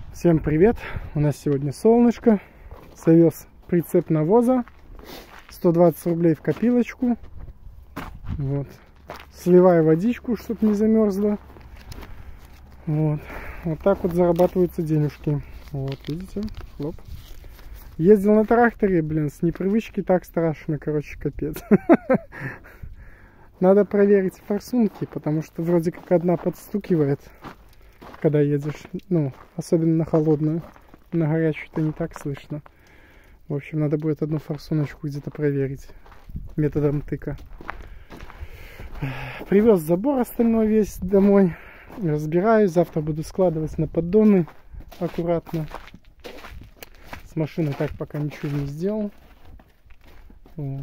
Всем привет! У нас сегодня солнышко. Завез прицеп навоза. 120 рублей в копилочку. Вот. Сливаю водичку, чтобы не замерзла. Вот. Вот так вот зарабатываются денежки. Вот, видите? Хлоп. Ездил на тракторе, блин, с непривычки так страшно, короче, капец. Надо проверить форсунки, потому что вроде как одна подстукивает, когда едешь, ну, особенно на холодную. На горячую-то не так слышно. В общем, надо будет одну форсуночку где-то проверить методом тыка. Привез забор остальной весь домой. Разбираю. Завтра буду складывать на поддоны аккуратно. С машины так пока ничего не сделал. Вот.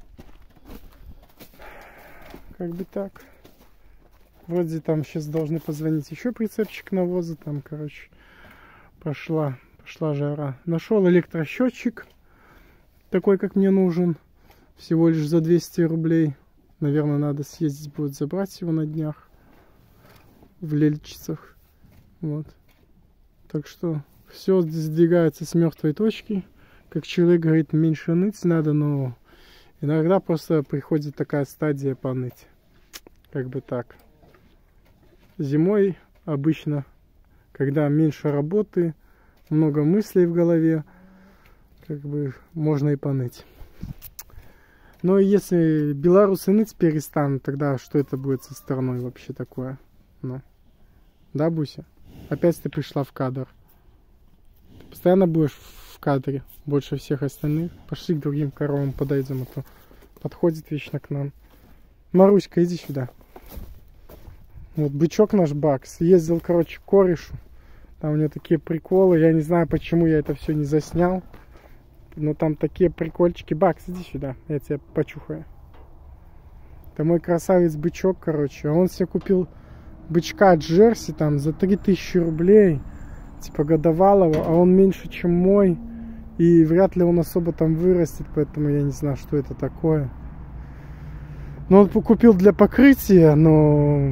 Как бы так. Вроде там сейчас должны позвонить еще прицепчик навоза. Там, короче, пошла жара. Нашел электросчетчик. Такой, как мне нужен. Всего лишь за 200 рублей. Наверное, надо съездить будет забрать его на днях. В Лельчицах. Вот. Так что все сдвигается с мертвой точки. Как человек говорит, меньше ныть надо, но иногда просто приходит такая стадия поныть. Как бы так. Зимой обычно, когда меньше работы, много мыслей в голове, как бы можно и поныть. Но если белорусы ныть перестанут, тогда что это будет со страной вообще такое? Ну. Да, Буся? Опять ты пришла в кадр. Ты постоянно будешь в кадре, больше всех остальных. Пошли к другим коровам подойдем, а то подходит вечно к нам. Маруська, иди сюда. Вот бычок наш Бакс. Ездил, короче, к корешу. Там у него такие приколы. Я не знаю, почему я это все не заснял. Но там такие прикольчики. Бакс, иди сюда. Я тебя почухаю. Это мой красавец бычок, короче. Он себе купил бычка Джерси там за 3000 рублей. Типа годовалого. А он меньше, чем мой. И вряд ли он особо там вырастет. Поэтому я не знаю, что это такое. Но он купил для покрытия, но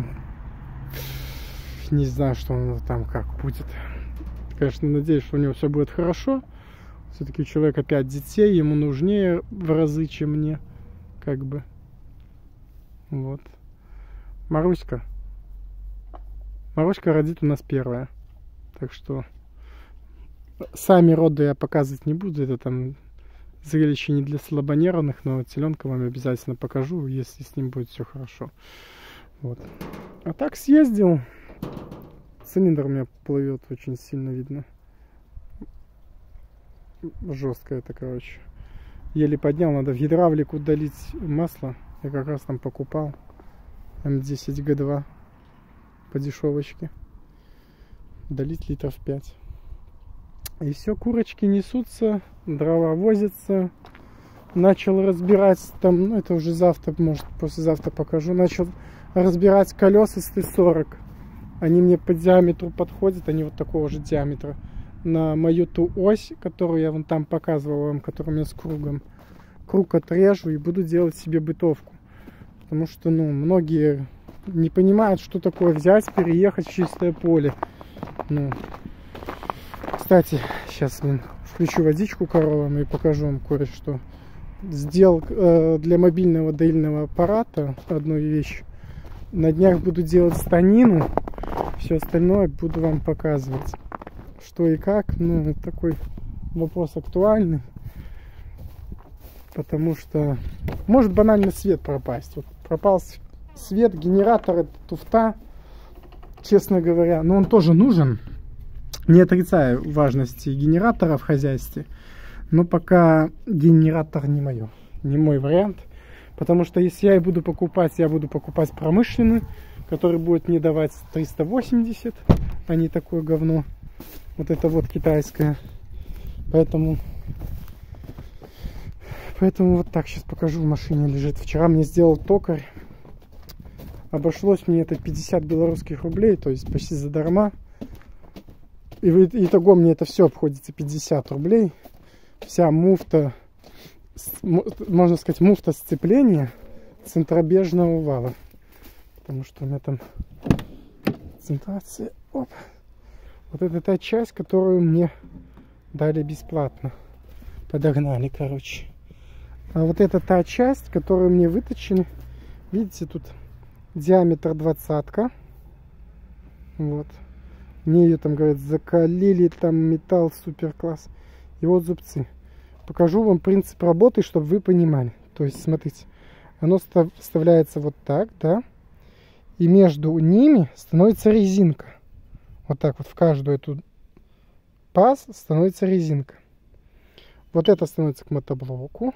не знаю, что он там как будет. Конечно, надеюсь, что у него все будет хорошо. Все-таки у человека 5 детей, ему нужнее в разы, чем мне. Как бы. Вот. Маруська. Маруська родит у нас первая. Так что сами роды я показывать не буду. Это там зрелище не для слабонервных, но теленка вам обязательно покажу, если с ним будет все хорошо. Вот. А так съездил. Цилиндр у меня плывет очень сильно, видно. Жестко это, короче. Еле поднял, надо в гидравлику долить масло. Я как раз там покупал. М10 Г2 по дешевочке. Долить литров 5. И все, курочки несутся, дрова возятся. Начал разбирать там, ну это уже завтра, может послезавтра покажу. Начал разбирать колеса с Т40. Они мне по диаметру подходят, они вот такого же диаметра. На мою ту ось, которую я вон там показывал вам, которая у меня с кругом. Круг отрежу и буду делать себе бытовку. Потому что, ну, многие не понимают, что такое взять, переехать в чистое поле. Ну, кстати, сейчас включу водичку коровам и покажу вам кое-что. Сделал для мобильного доильного аппарата одну вещь. На днях буду делать станину. Все остальное буду вам показывать. Что и как. Ну, это такой вопрос актуальный. Потому что может банально свет пропасть. Вот пропал свет, генератор, туфта, честно говоря. Но он тоже нужен. Не отрицаю важности генератора в хозяйстве. Но пока генератор не мой вариант. Потому что если я буду покупать промышленный, который будет мне давать 380, а не такое говно. Вот это вот китайское. Поэтому вот так сейчас покажу, в машине лежит. Вчера мне сделал токарь. Обошлось мне это 50 белорусских рублей, то есть почти задарма. И итого мне это все обходится 50 рублей. Вся муфта, можно сказать, муфта сцепления центробежного вала. Потому что у меня там концентрация. Оп. Вот это та часть, которую мне дали бесплатно. Подогнали, короче. А вот это та часть, которую мне выточили. Видите, тут диаметр 20-ка. Вот. Мне ее там, говорят, закалили, там металл супер класс. И вот зубцы. Покажу вам принцип работы, чтобы вы понимали. То есть, смотрите, оно вставляется вот так, да. И между ними становится резинка. Вот так вот в каждую эту паз становится резинка. Вот это становится к мотоблоку.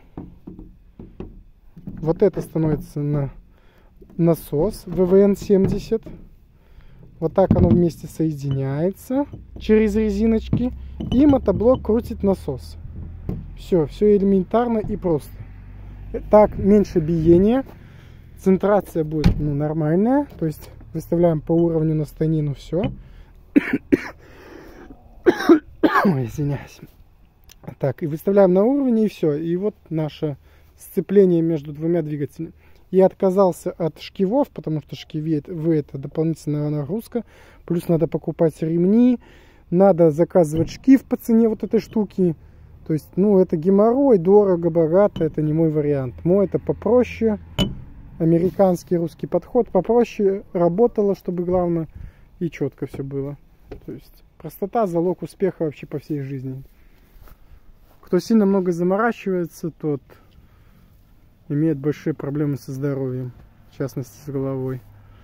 Вот это становится на насос ВВН-70. Вот так оно вместе соединяется через резиночки. И мотоблок крутит насос. Все элементарно и просто. Так, меньше биения. Центрация будет нормальная. То есть выставляем по уровню на станину все. Ой, извиняюсь. Так, и выставляем на уровне, и все. И вот наше сцепление между двумя двигателями. Я отказался от шкивов, потому что шкиви это дополнительная нагрузка. Плюс надо покупать ремни. Надо заказывать шкив по цене вот этой штуки. То есть, это геморрой, дорого, богато. Это не мой вариант. Мой это попроще. Американский, русский подход. Попроще работало, чтобы главное и четко все было. То есть, простота — залог успеха вообще по всей жизни. Кто сильно много заморачивается, тот имеет большие проблемы со здоровьем, в частности с головой.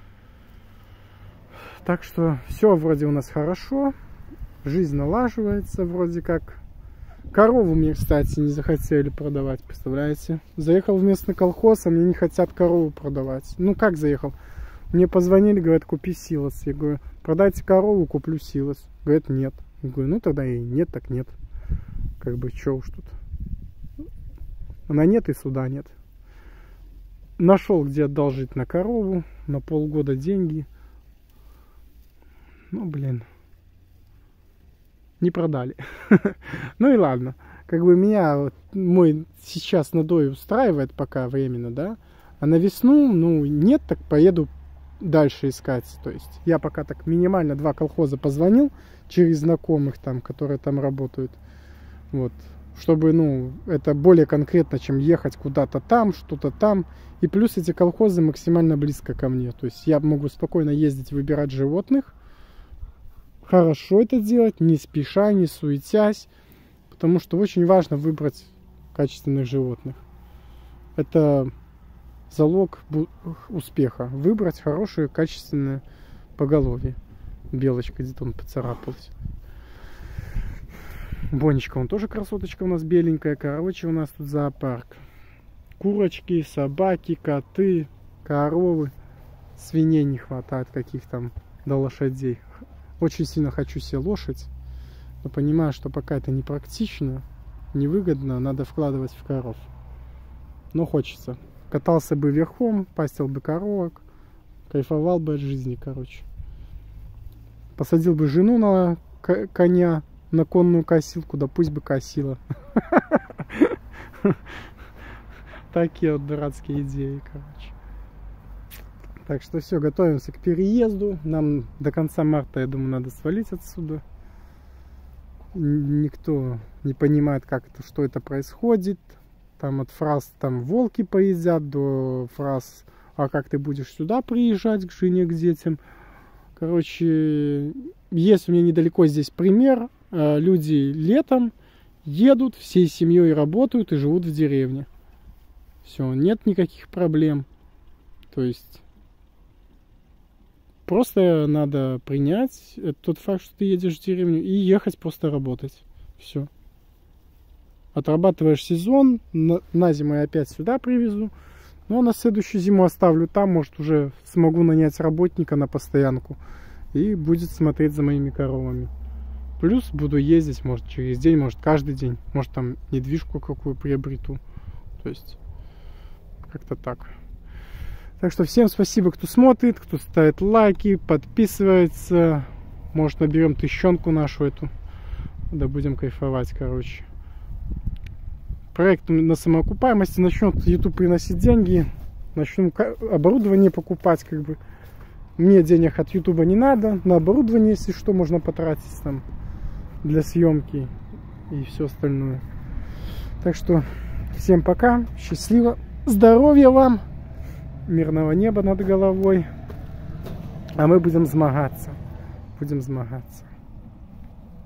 Так что все вроде у нас хорошо, жизнь налаживается вроде как. Корову мне, кстати, не захотели продавать, представляете? Заехал в местный колхоз, а мне не хотят корову продавать. Ну как заехал? Мне позвонили, говорят, купи силос. Я говорю, продайте корову, куплю силос. Говорят, нет. Я говорю, тогда и нет, так нет. Как бы, что уж тут. Она нет и суда нет. Нашел, где одолжить на корову, на полгода деньги. Блин. Не продали. Ну и ладно. Как бы меня мой сейчас надой устраивает пока временно, да. А на весну, нет, так поеду дальше искать. То есть я пока так минимально 2 колхоза позвонил через знакомых там, которые там работают. Вот. Чтобы, это более конкретно, чем ехать куда-то там, что-то там. И плюс эти колхозы максимально близко ко мне. То есть я могу спокойно ездить, выбирать животных. Хорошо это делать, не спеша, не суетясь. Потому что очень важно выбрать качественных животных. Это залог успеха. Выбрать хорошее, качественное поголовье. Белочка где-то он поцарапалась. Бонечка, он тоже красоточка у нас беленькая. Короче, у нас тут зоопарк. Курочки, собаки, коты, коровы. Свиней не хватает каких там до лошадей. Очень сильно хочу себе лошадь. Но понимаю, что пока это непрактично, невыгодно, надо вкладывать в коров. Но хочется. Катался бы верхом, пастил бы коровок. Кайфовал бы от жизни, короче. Посадил бы жену на коня, на конную косилку, да пусть бы косила. Такие вот дурацкие идеи, короче. Так что все, готовимся к переезду. Нам до конца марта, я думаю, надо свалить отсюда. Никто не понимает, что это происходит. Там от фраз там волки поедят, до фраз, а как ты будешь сюда приезжать к жене, к детям. Короче, есть у меня недалеко здесь пример. Люди летом едут всей семьей, работают и живут в деревне. Все, нет никаких проблем. То есть просто надо принять тот факт, что ты едешь в деревню, и ехать просто работать. Все. Отрабатываешь сезон, на зиму я опять сюда привезу. Ну а на следующую зиму оставлю там, может уже смогу нанять работника на постоянку. И будет смотреть за моими коровами. Плюс буду ездить, может, через день, может, каждый день. Может, там недвижку какую приобрету. То есть, как-то так. Так что всем спасибо, кто смотрит, кто ставит лайки, подписывается. Может, наберем тыщенку нашу эту. Да будем кайфовать, короче. Проект на самоокупаемости. Начнет YouTube приносить деньги. Начнем оборудование покупать, как бы. Мне денег от Ютуба не надо. На оборудование, если что, можно потратить там для съемки и все остальное. Так что всем пока. Счастливо. Здоровья вам. Мирного неба над головой. А мы будем змагаться. Будем змагаться.